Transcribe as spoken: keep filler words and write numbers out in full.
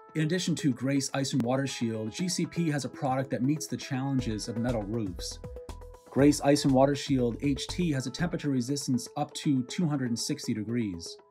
In addition to Grace Ice and Water Shield, G C P has a product that meets the challenges of metal roofs. Grace Ice and Water Shield H T has a temperature resistance up to two hundred sixty degrees.